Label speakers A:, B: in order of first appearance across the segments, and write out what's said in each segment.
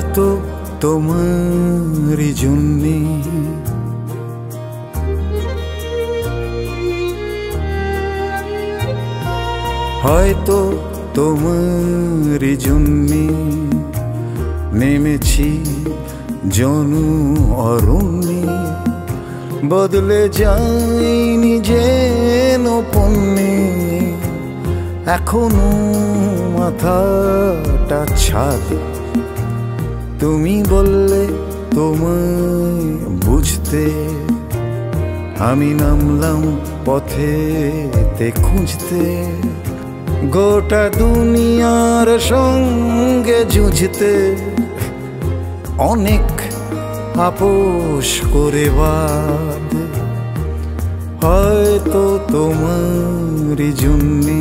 A: হয়তো তোমারই জন্যে হয়তো তোমারই জন্যে নেমেছি জনু অরণ্যে বদলে যাইনি যেন পণ্যে এখনো মাথাটা ছাদ তুমি বললে তোমায় বুঝতে আমি নামলাম পথেতে খুঁজতে গোটা দুনিয়ার সঙ্গে যুঝতে অনেক আপোষ করে বাদ হয়তো তোমারই জন্যে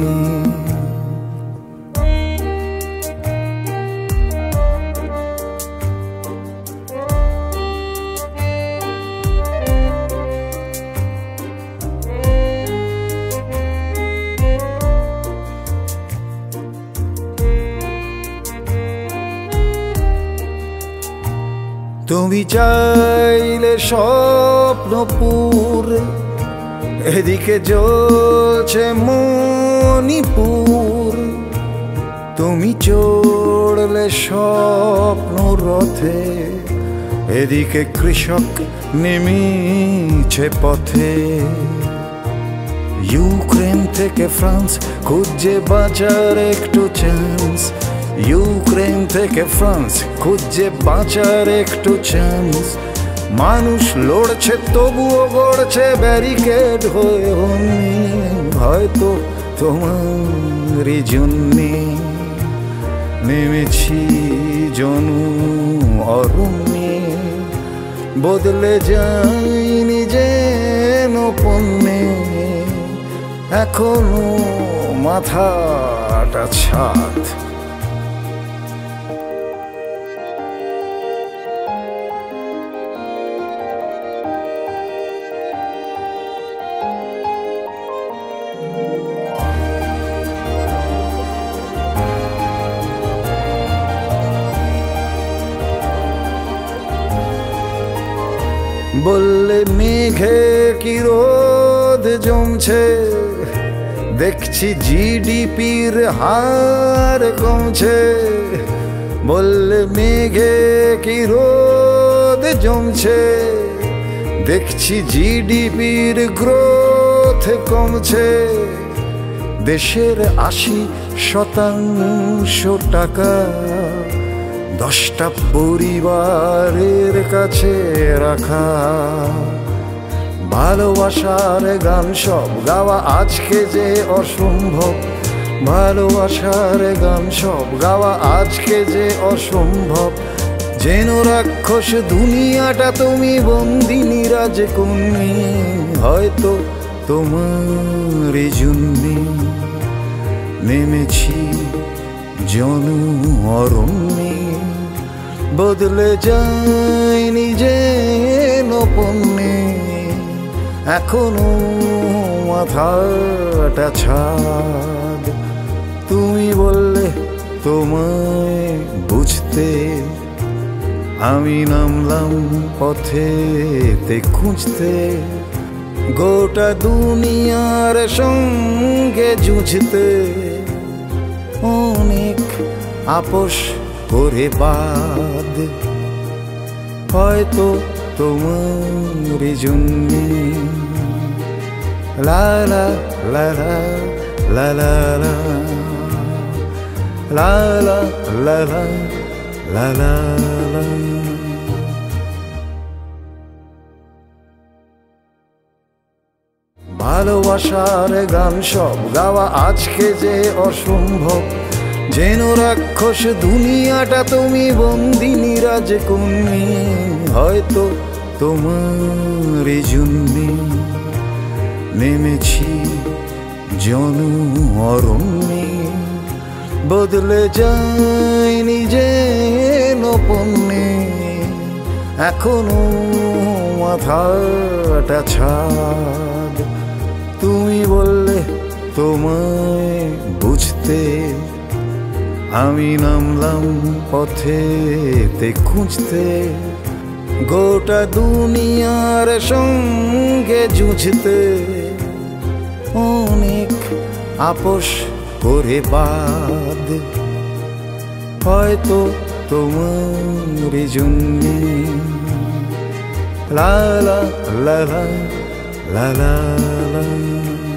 A: তুমি চাইলে স্বপ্নপুর এদিকে জ্বলছে মণিপুর তুমি চড়লে স্বপ্ন রথে এদিকে কৃষক নেমেছে পথে ইউক্রেন থেকে ফ্রান্স খুঁজে বাঁচার একটু চান্স ইউক্রেন থেকে ফ্রান্স খুঁজে বাঁচার একটু চান্স মানুষ লড়ছে তবুও গড়ছে ব্যারিকেড হয়ে হয়তো তোমারই জন্যে নেমেছি জনু অরণ্যে বদলে যাইনি যেন পণ্যে এখনো মাথাটা ছাদ বললে মেঘে কি রোদ জমছে দেখছি জিডিপির হার কমছে বললে মেঘে কি রোদ জমছে দেখছি জিডিপির গ্রোথ কমছে দেশের 80% টাকা 10টা পরিবারের কাছে রাখা ভালোবাসার গান সব গাওয়া আজকে যে অসম্ভব ভালোবাসার গান সব গাওয়া আজকে যে অসম্ভব যেন রাক্ষস দুনিয়াটা তুমি বন্দিনী রাজকন্যী হয়তো তোমারই জন্যে নেমেছি জনু অরণ্যে বদলে যায়নি যেন পণ্যে এখনো মাথাটা ছাদ তুমি বললে তোমায় বুঝতে আমি নামলাম পথেতে খুঁজতে গোটা দুনিয়ার সঙ্গে যুঝতে অনেক আপোষ করে বাদ হয়তো তোমারই জন্যে লা লা লা লা লা লা লা লা লা লা লা লা লা ভালোবাসার গান সব গাওয়া আজকে যে অসম্ভব যেন রাক্ষস দুনিয়াটা তুমি বন্দিনী রাজকন্যী হয়তো তোমারই জন্যে নেমেছি জনু অরণ্যে বদলে যায়নি যেন পণ্যে এখনো মাথাটা ছাদ তুমি বললে তোমায় বুঝতে আমি নামলাম পথেতে খুঁজতে, গোটা দুনিয়ার সঙ্গে জুঝতে। অনেক আপোষ করে বাদ, হয়তো তোমার জন্যে। লা লা লা লা লা লা লা।